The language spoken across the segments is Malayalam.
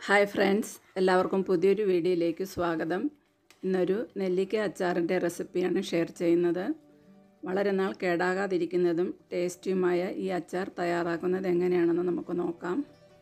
ഹായ് ഫ്രണ്ട്സ്, എല്ലാവർക്കും പുതിയൊരു വീഡിയോയിലേക്ക് സ്വാഗതം. ഇന്നൊരു നെല്ലിക്ക അച്ചാറിൻ്റെ റെസിപ്പിയാണ് ഷെയർ ചെയ്യുന്നത്. വളരെ നാൾ കേടാകാതിരിക്കുന്നതും ടേസ്റ്റിയുമായ ഈ അച്ചാർ തയ്യാറാക്കുന്നത് എങ്ങനെയാണെന്ന് നമുക്ക് നോക്കാം.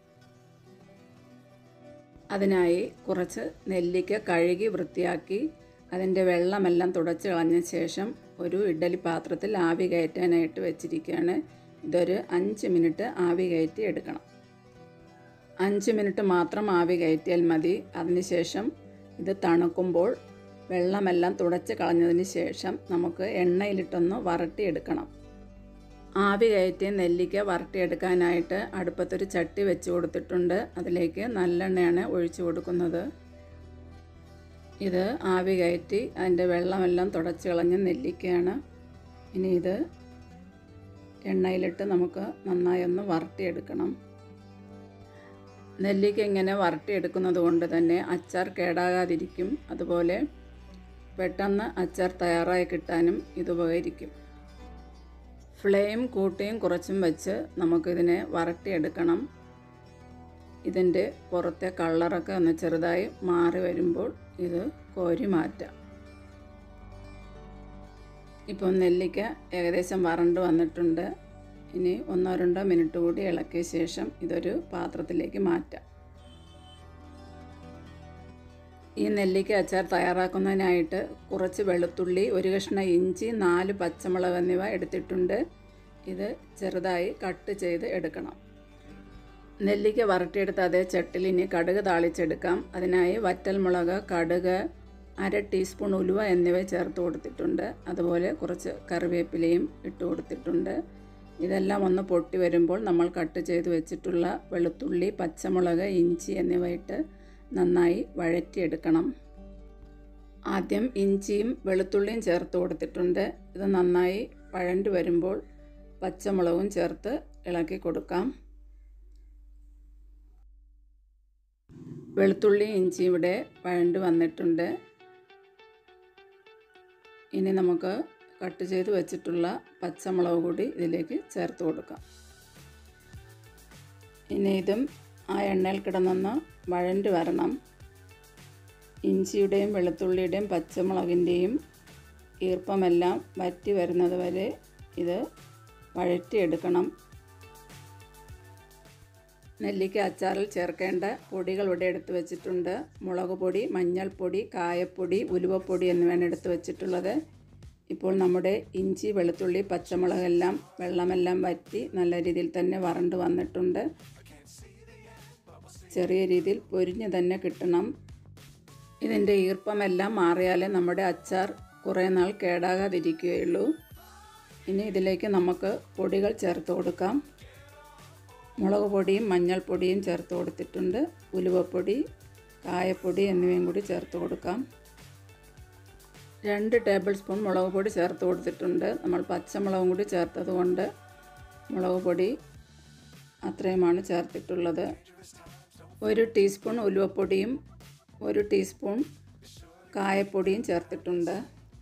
അതിനായി കുറച്ച് നെല്ലിക്ക കഴുകി വൃത്തിയാക്കി അതിൻ്റെ വെള്ളമെല്ലാം തുടച്ച് കളഞ്ഞ ശേഷം ഒരു ഇഡ്ഡലി പാത്രത്തിൽ ആവി കയറ്റാനായിട്ട് വെച്ചിരിക്കുകയാണ്. ഇതൊരു 5 മിനിറ്റ് ആവി കയറ്റി എടുക്കണം. 5 മിനിറ്റ് മാത്രം ആവി കയറ്റിയാൽ മതി. അതിനുശേഷം ഇത് തണുക്കുമ്പോൾ വെള്ളമെല്ലാം തുടച്ച് കളഞ്ഞതിന് ശേഷം നമുക്ക് എണ്ണയിലിട്ടൊന്ന് വരട്ടിയെടുക്കണം. ആവി കയറ്റിയ നെല്ലിക്ക വരട്ടിയെടുക്കാനായിട്ട് അടുപ്പത്തൊരു ചട്ടി വെച്ച് കൊടുത്തിട്ടുണ്ട്. അതിലേക്ക് നല്ലെണ്ണയാണ് ഒഴിച്ചു കൊടുക്കുന്നത്. ഇത് ആവി കയറ്റി അതിൻ്റെ വെള്ളമെല്ലാം തുടച്ച് കളഞ്ഞ നെല്ലിക്കയാണ്. ഇനി ഇത് എണ്ണയിലിട്ട് നമുക്ക് നന്നായി ഒന്ന് വരട്ടിയെടുക്കണം. നെല്ലിക്ക ഇങ്ങനെ വരട്ടിയെടുക്കുന്നത് കൊണ്ട് തന്നെ അച്ചാർ കേടാകാതിരിക്കും. അതുപോലെ പെട്ടെന്ന് അച്ചാർ തയ്യാറായി കിട്ടാനും ഇത് ഉപകരിക്കും. ഫ്ലെയിം കൂട്ടിയും കുറച്ചും വെച്ച് നമുക്കിതിനെ വരട്ടിയെടുക്കണം. ഇതിൻ്റെ പുറത്തെ കളറൊക്കെ ഒന്ന് ചെറുതായി മാറി വരുമ്പോൾ ഇത് കോരി മാറ്റാം. ഇപ്പോൾ നെല്ലിക്ക ഏകദേശം വരണ്ട് വന്നിട്ടുണ്ട്. ഇനി 1-2 മിനിറ്റ് കൂടി ഇളക്കിയ ശേഷം ഇതൊരു പാത്രത്തിലേക്ക് മാറ്റാം. ഈ നെല്ലിക്ക അച്ചാർ തയ്യാറാക്കുന്നതിനായിട്ട് കുറച്ച് വെളുത്തുള്ളി, 1 കഷ്ണം ഇഞ്ചി, 4 പച്ചമുളക് എന്നിവ എടുത്തിട്ടുണ്ട്. ഇത് ചെറുതായി കട്ട് ചെയ്ത് എടുക്കണം. നെല്ലിക്ക വരട്ടിയെടുത്ത അതേ ചട്ടിയിൽ ഇനി കടുക് താളിച്ചെടുക്കാം. അതിനായി വറ്റൽമുളക്, കടുക്, 1/2 ടീസ്പൂൺ ഉലുവ എന്നിവ ചേർത്ത് കൊടുത്തിട്ടുണ്ട്. അതുപോലെ കുറച്ച് കറിവേപ്പിലയും ഇട്ട് കൊടുത്തിട്ടുണ്ട്. ഇതെല്ലാം ഒന്ന് പൊട്ടി വരുമ്പോൾ നമ്മൾ കട്ട് ചെയ്ത് വെച്ചിട്ടുള്ള വെളുത്തുള്ളി, പച്ചമുളക്, ഇഞ്ചി എന്നിവ ഇട്ട് നന്നായി വഴറ്റിയെടുക്കണം. ആദ്യം ഇഞ്ചിയും വെളുത്തുള്ളിയും ചേർത്ത് കൊടുത്തിട്ടുണ്ട്. ഇത് നന്നായി വഴണ്ട് വരുമ്പോൾ പച്ചമുളകും ചേർത്ത് ഇളക്കി കൊടുക്കാം. വെളുത്തുള്ളി ഇഞ്ചി ഇവിടെ വഴണ്ട് വന്നിട്ടുണ്ട്. ഇനി നമുക്ക് കട്ട് ചെയ്ത് വെച്ചിട്ടുള്ള പച്ചമുളക് കൂടി ഇതിലേക്ക് ചേർത്ത് കൊടുക്കാം. ഇനി ഇതും ആ എണ്ണയിൽ കിടന്നൊന്ന് വഴണ്ട് വരണം. ഇഞ്ചിയുടെയും വെളുത്തുള്ളിയുടെയും പച്ചമുളകിൻ്റെയും ഈർപ്പമെല്ലാം വറ്റി വരുന്നത് വരെ ഇത് വഴറ്റിയെടുക്കണം. നെല്ലിക്ക അച്ചാറിൽ ചേർക്കേണ്ട പൊടികൾ ഇവിടെ എടുത്ത് വെച്ചിട്ടുണ്ട്. മുളക് പൊടി, മഞ്ഞൾപ്പൊടി, കായപ്പൊടി, ഉലുവപ്പൊടി എന്നിവയാണ് എടുത്ത് വെച്ചിട്ടുള്ളത്. ഇപ്പോൾ നമ്മുടെ ഇഞ്ചി, വെളുത്തുള്ളി, പച്ചമുളകെല്ലാം വെള്ളമെല്ലാം വറ്റി നല്ല രീതിയിൽ തന്നെ വരണ്ട് വന്നിട്ടുണ്ട്. ചെറിയ രീതിയിൽ പൊരിഞ്ഞ് തന്നെ കിട്ടണം. ഇതിൻ്റെ ഈർപ്പമെല്ലാം മാറിയാലേ നമ്മുടെ അച്ചാർ കുറേ നാൾ കേടാകാതിരിക്കുകയുള്ളൂ. ഇനി ഇതിലേക്ക് നമുക്ക് പൊടികൾ ചേർത്ത് കൊടുക്കാം. മുളക് പൊടിയും മഞ്ഞൾപ്പൊടിയും ചേർത്ത് കൊടുത്തിട്ടുണ്ട്. ഉലുവപ്പൊടി, കായപ്പൊടി എന്നിവയും കൂടി ചേർത്ത് കൊടുക്കാം. 2 ടേബിൾ സ്പൂൺ മുളക് പൊടി ചേർത്ത് കൊടുത്തിട്ടുണ്ട്. നമ്മൾ പച്ചമുളകും കൂടി ചേർത്തത് കൊണ്ട് മുളക് പൊടി അത്രയുമാണ് ചേർത്തിട്ടുള്ളത്. 1 ടീസ്പൂൺ ഉലുവപ്പൊടിയും 1 ടീസ്പൂൺ കായപ്പൊടിയും ചേർത്തിട്ടുണ്ട്.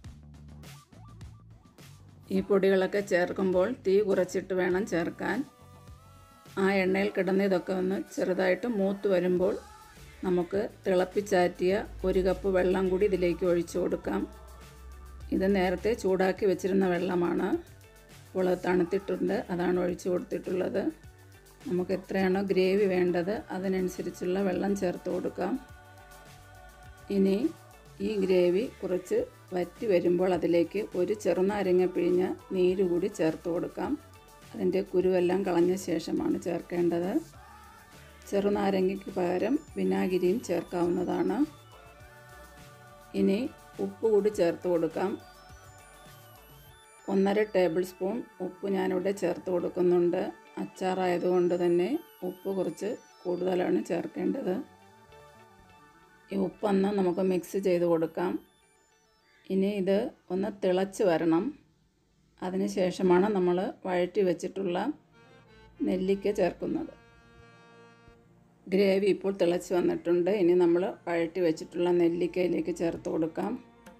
ഈ പൊടികളൊക്കെ ചേർക്കുമ്പോൾ തീ കുറച്ചിട്ട് വേണം ചേർക്കാൻ. ആ എണ്ണയിൽ കിടന്ന് ഇതൊക്കെ ഒന്ന് ചെറുതായിട്ട് മൂത്ത് വരുമ്പോൾ നമുക്ക് തിളപ്പിച്ചാറ്റിയ 1 കപ്പ് വെള്ളം കൂടി ഇതിലേക്ക് ഒഴിച്ചു കൊടുക്കാം. ഇത് നേരത്തെ ചൂടാക്കി വെച്ചിരുന്ന വെള്ളമാണ്. ഇപ്പോൾ തണുത്തിട്ടുണ്ട്, അതാണ് ഒഴിച്ചു കൊടുത്തിട്ടുള്ളത്. നമുക്ക് എത്രയാണോ ഗ്രേവി വേണ്ടത് അതിനനുസരിച്ചുള്ള വെള്ളം ചേർത്ത് കൊടുക്കാം. ഇനി ഈ ഗ്രേവി കുറച്ച് വറ്റി വരുമ്പോൾ അതിലേക്ക് 1 ചെറുനാരങ്ങ പിഴിഞ്ഞ നീര് കൂടി ചേർത്ത് കൊടുക്കാം. അതിൻ്റെ കുരുവെല്ലാം കളഞ്ഞ ശേഷമാണ് ചേർക്കേണ്ടത്. ചെറുനാരങ്ങയ്ക്ക് പകരം വിനാഗിരിയും ചേർക്കാവുന്നതാണ്. ഇനി ഉപ്പ് കൂടി ചേർത്ത് കൊടുക്കാം. 1/2 ടേബിൾ സ്പൂൺ ഉപ്പ് ഞാനിവിടെ ചേർത്ത് കൊടുക്കുന്നുണ്ട്. അച്ചാറായതുകൊണ്ട് തന്നെ ഉപ്പ് കുറച്ച് കൂടുതലാണ് ചേർക്കേണ്ടത്. ഈ ഉപ്പൊന്ന് നമുക്ക് മിക്സ് ചെയ്ത് കൊടുക്കാം. ഇനി ഇത് ഒന്ന് തിളച്ച് വരണം. അതിന് ശേഷമാണ് നമ്മൾ വഴറ്റി വെച്ചിട്ടുള്ള നെല്ലിക്ക ചേർക്കുന്നത്. ഗ്രേവി ഇപ്പോൾ തിളച്ച് വന്നിട്ടുണ്ട്. ഇനി നമ്മൾ വഴറ്റി വെച്ചിട്ടുള്ള നെല്ലിക്കയിലേക്ക് ചേർത്ത് കൊടുക്കാം.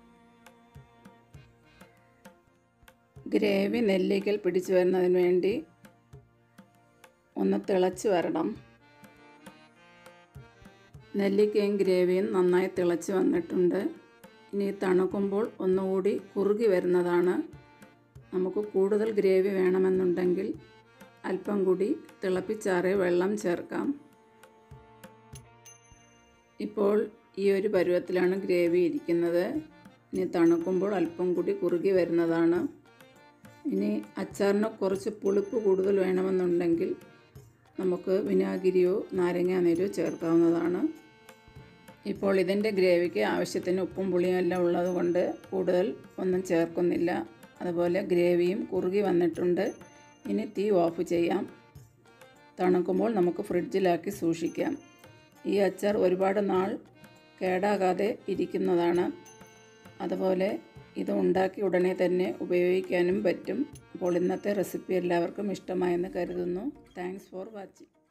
ഗ്രേവി നെല്ലിക്കയിൽ പിടിച്ചു വരുന്നതിന് വേണ്ടി ഒന്ന് തിളച്ച് വരണം. നെല്ലിക്കയും ഗ്രേവിയും നന്നായി തിളച്ച് വന്നിട്ടുണ്ട്. ഇനി തണുക്കുമ്പോൾ ഒന്നുകൂടി കുറുകി വരുന്നതാണ്. നമുക്ക് കൂടുതൽ ഗ്രേവി വേണമെന്നുണ്ടെങ്കിൽ അല്പം കൂടി തിളപ്പിച്ചാറിയ വെള്ളം ചേർക്കാം. ഇപ്പോൾ ഈ ഒരു പരുവത്തിലാണ് ഗ്രേവി ഇരിക്കുന്നത്. ഇനി തണുക്കുമ്പോൾ അല്പം കൂടി കുറുകി വരുന്നതാണ്. ഇനി അച്ചാറിന് കുറച്ച് പുളിപ്പ് കൂടുതൽ വേണമെന്നുണ്ടെങ്കിൽ നമുക്ക് വിനാഗിരിയോ നാരങ്ങാനീരോ ചേർക്കാവുന്നതാണ്. ഇപ്പോൾ ഇതിൻ്റെ ഗ്രേവിക്ക് ആവശ്യത്തിന് ഉപ്പും പുളിയും എല്ലാം ഉള്ളതുകൊണ്ട് കൂടുതൽ ഒന്നും ചേർക്കുന്നില്ല. അതുപോലെ ഗ്രേവിയും കുറുകി വന്നിട്ടുണ്ട്. ഇനി തീ ഓഫ് ചെയ്യാം. തണുക്കുമ്പോൾ നമുക്ക് ഫ്രിഡ്ജിലാക്കി സൂക്ഷിക്കാം. ഈ അച്ചാർ ഒരുപാട് നാൾ കേടാകാതെ ഇരിക്കുന്നതാണ്. അതുപോലെ ഇത് ഉണ്ടാക്കി ഉടനെ തന്നെ ഉപയോഗിക്കാനും പറ്റും. അപ്പോൾ ഇന്നത്തെ റെസിപ്പി എല്ലാവർക്കും ഇഷ്ടമായെന്ന് കരുതുന്നു. Thanks for watching.